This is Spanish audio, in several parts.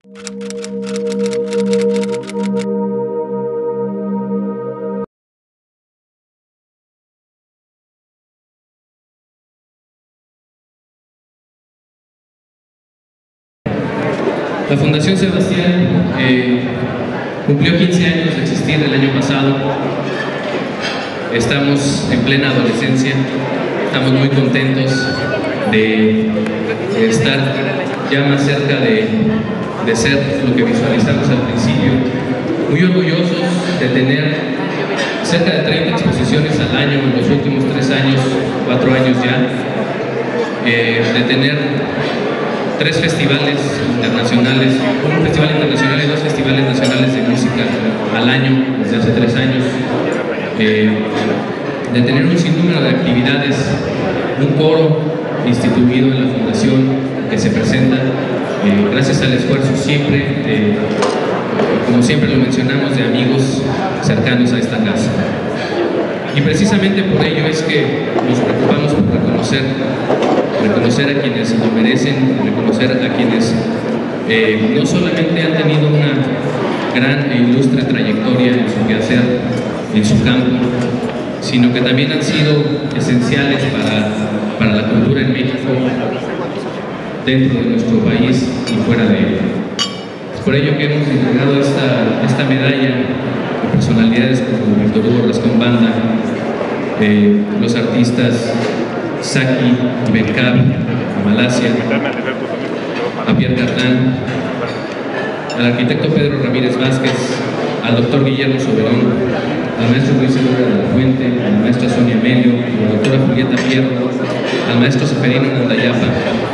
La Fundación Sebastián cumplió 15 años de existir el año pasado. Estamos en plena adolescencia, estamos muy contentos de estar ya más cerca de ser lo que visualizamos al principio, muy orgullosos de tener cerca de 30 exposiciones al año en los últimos 3 años, 4 años ya, de tener 3 festivales internacionales, un festival internacional y 2 festivales nacionales de música al año desde hace 3 años, de tener un sinnúmero de actividades, un coro instituido en la Fundación que se presenta gracias al esfuerzo siempre, como siempre lo mencionamos, de amigos cercanos a esta casa. Y precisamente por ello es que nos preocupamos por reconocer a quienes lo merecen, reconocer a quienes no solamente han tenido una gran e ilustre trayectoria en su quehacer, en su campo, sino que también han sido esenciales para la cultura en México, dentro de nuestro país y fuera de él. Es por ello que hemos entregado esta medalla a personalidades como Víctor Hugo Rascón Banda, los artistas Saki y Bencab, a Malasia, a Pierre Cardin, al arquitecto Pedro Ramírez Vázquez, al doctor Guillermo Soberón, al maestro Luis Eduardo de la Fuente, a la maestra Sonia Melio, a la doctora Julieta Fierro, al maestro Seferino Nandayapa,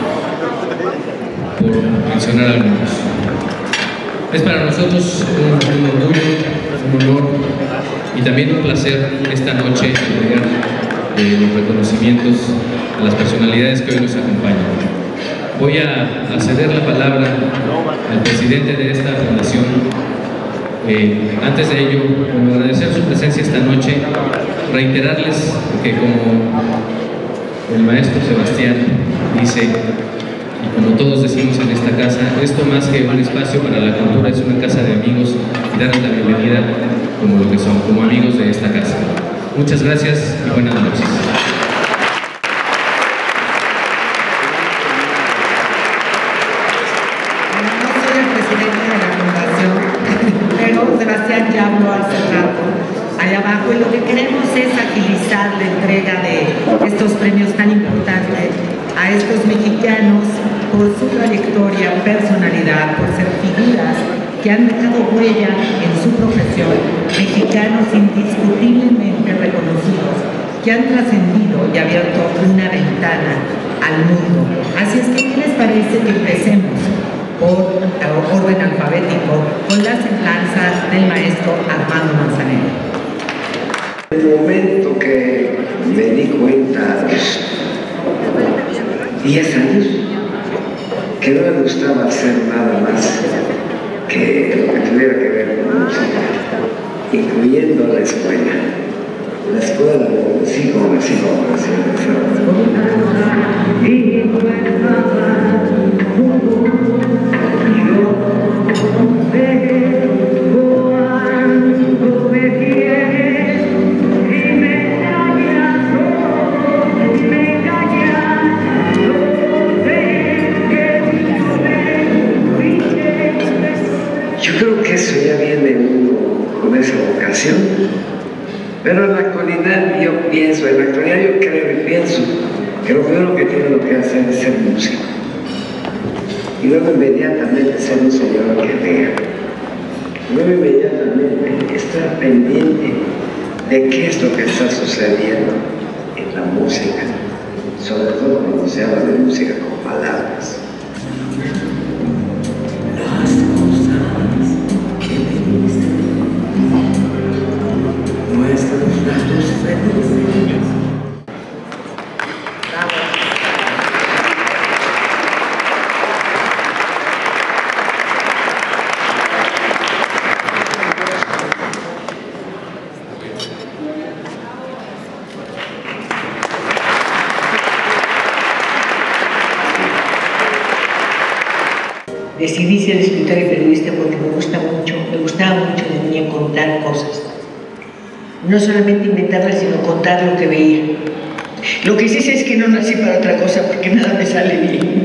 por mencionar algunos. Es para nosotros un orgullo, un honor y también un placer esta noche entregar los reconocimientos a las personalidades que hoy nos acompañan. Voy a ceder la palabra al presidente de esta fundación. Antes de ello, agradecer su presencia esta noche, reiterarles que como el maestro Sebastián dice, y como todos decimos en esta casa, esto más que un espacio para la cultura es una casa de amigos y darles la bienvenida como lo que son, como amigos de esta casa. Muchas gracias y buenas noches. Sebastián ya habló hace rato allá abajo, y lo que queremos es agilizar la entrega de estos premios tan importantes a estos mexicanos por su trayectoria, personalidad, por ser figuras que han dejado huella en su profesión, mexicanos indiscutiblemente reconocidos, que han trascendido y abierto una ventana al mundo. Así es que, ¿qué les parece que empecemos por orden alfabético con la semblanza del maestro Armando Manzanero? El momento que me di cuenta a los 10 años que no me gustaba hacer nada más que lo que tuviera que ver con música, incluyendo la escuela. La escuela lo sigo. Yo creo que eso ya viene uno con esa vocación, pero en la actualidad yo creo y pienso que lo primero que tiene que hacer es ser músico y luego inmediatamente ser un señor que lea, luego inmediatamente estar pendiente de qué es lo que está sucediendo en la música, sobre todo cuando se habla de música con palabras. escritora y periodista porque me gustaba mucho de niña contar cosas. No solamente inventarlas, sino contar lo que veía. Lo que sí sé es que no nací para otra cosa porque nada me sale bien.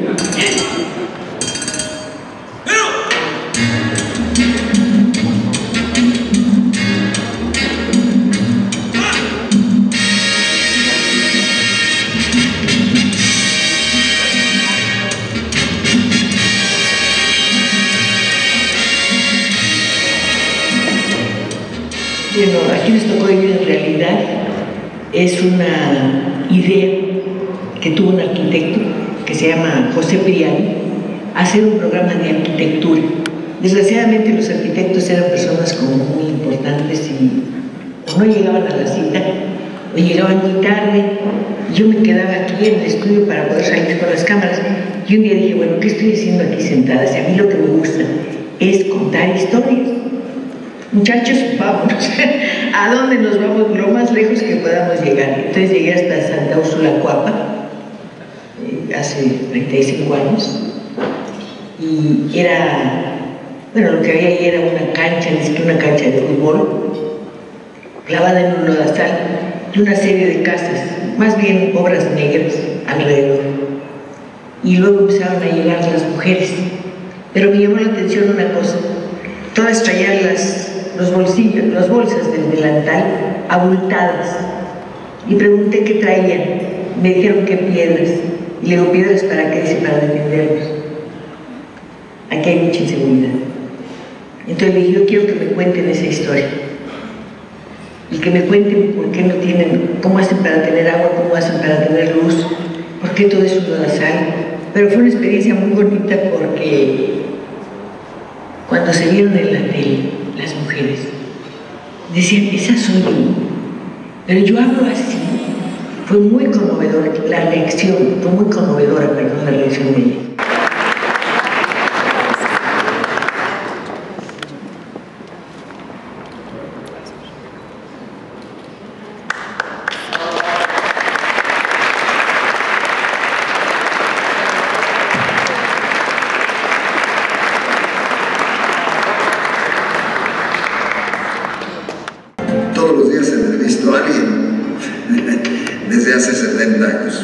Bueno, aquí nos tocó vivir en realidad. Es una idea que tuvo un arquitecto que se llama José Priani, hacer un programa de arquitectura. Desgraciadamente los arquitectos eran personas como muy importantes y o no llegaban a la cita o llegaban muy tarde. Yo me quedaba aquí en el estudio para poder salir con las cámaras y un día dije, bueno, ¿qué estoy haciendo aquí sentada? Si a mí lo que me gusta es contar historias. Muchachos, vámonos. ¿A dónde nos vamos? Lo más lejos que podamos llegar. Entonces llegué hasta Santa Úrsula Coapa, hace 35 años. Y era, bueno, lo que había ahí era una cancha, ni siquiera una cancha de fútbol, clavada en un lodazal, y una serie de casas, más bien obras negras alrededor. Y luego empezaron a llegar las mujeres. Pero me llamó la atención una cosa. Todas traían las bolsas del delantal abultadas. Y pregunté qué traían. Me dijeron que piedras. Y le digo, ¿piedras para qué? Dice, para defendernos. Aquí hay mucha inseguridad. Entonces le dije, yo quiero que me cuenten esa historia. Y que me cuenten por qué no tienen, cómo hacen para tener agua, cómo hacen para tener luz, por qué todo eso no da sal. Pero fue una experiencia muy bonita porque cuando se vieron en la tele, las mujeres decían, esa soy yo, pero yo hablo así. Fue muy conmovedora la lección, fue muy conmovedora, perdón, la lección de ella. Todos los días entrevisto a alguien desde hace 70 años.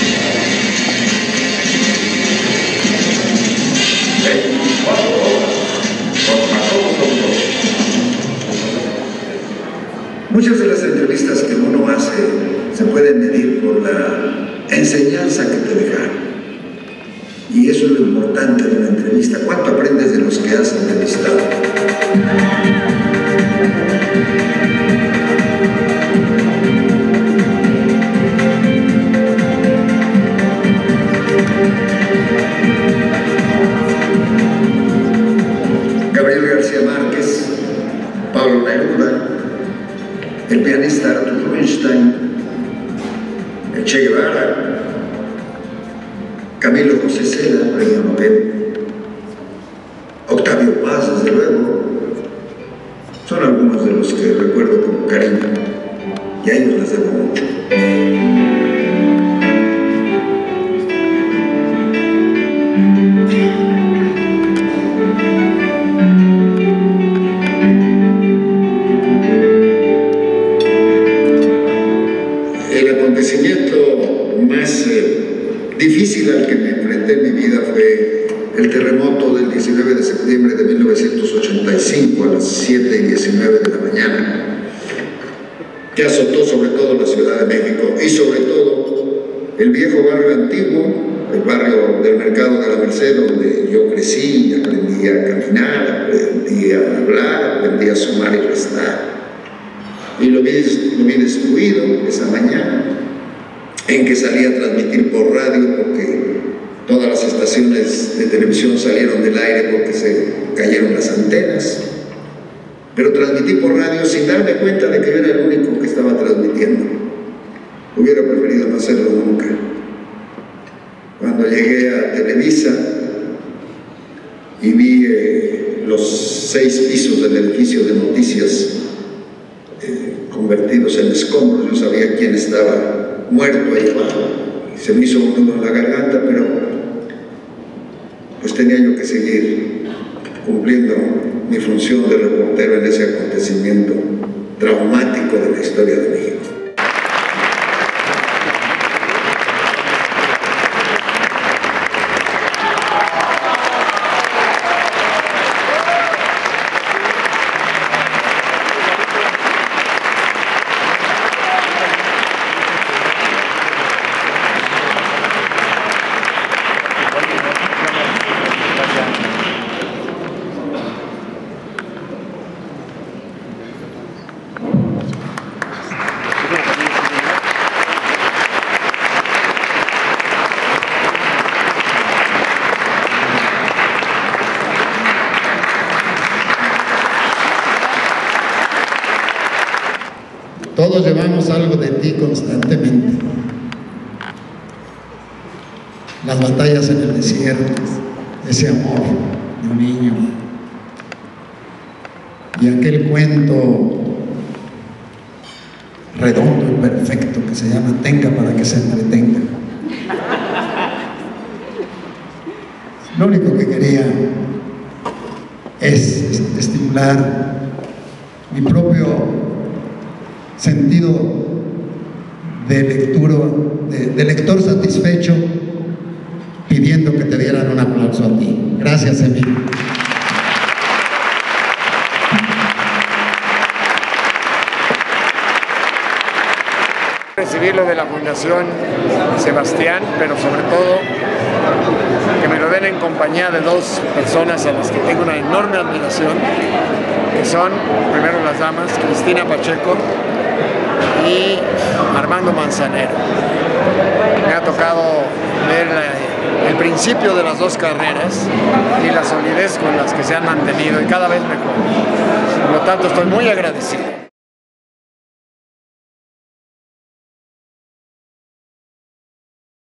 Muchas de las entrevistas que uno hace se pueden medir por la enseñanza que te dejan. Y eso es lo importante de una entrevista. ¿Cuánto aprendes de los que has entrevistado? Gabriel García Márquez, Pablo Neruda, el pianista Arthur Rubinstein, el Che Guevara, Camilo José Cela, premio Nobel, Octavio Paz, desde luego, son algunos de los que recuerdo con cariño y a ellos les debo mucho. El acontecimiento más difícil al que me enfrenté en mi vida fue el terremoto del 19 de septiembre de 1985 a las 7:19 de la mañana, que azotó sobre todo la Ciudad de México y sobre todo el viejo barrio antiguo, el barrio del Mercado de la Merced, donde yo crecí, aprendí a caminar, aprendí a hablar, aprendí a sumar y restar. Y lo vi destruido esa mañana, en que salí a transmitir por radio porque todas las estaciones de televisión salieron del aire porque se cayeron las antenas. Pero transmití por radio sin darme cuenta de que yo era el único que estaba transmitiendo. Hubiera preferido no hacerlo nunca. Cuando llegué a Televisa y vi los 6 pisos del edificio de noticias convertidos en escombros, yo sabía quién estaba muerto ahí abajo. Y se me hizo un nudo en la garganta, pero pues tenía yo que seguir cumpliendo mi función de reportero en ese acontecimiento traumático de la historia de México. Todos llevamos algo de ti constantemente. Las batallas en el desierto, ese amor de un niño y aquel cuento redondo y perfecto que se llama Tenga para que se entretenga. Lo único que quería es estimular mi propio sentido de lector satisfecho, pidiendo que te dieran un aplauso a ti. Gracias, Emilio. Recibirlo de la Fundación Sebastián, pero sobre todo que me lo den en compañía de dos personas a las que tengo una enorme admiración, que son, primero las damas, Cristina Pacheco y Armando Manzanero. Me ha tocado ver el principio de las dos carreras y la solidez con las que se han mantenido y cada vez mejor. Por lo tanto, estoy muy agradecido.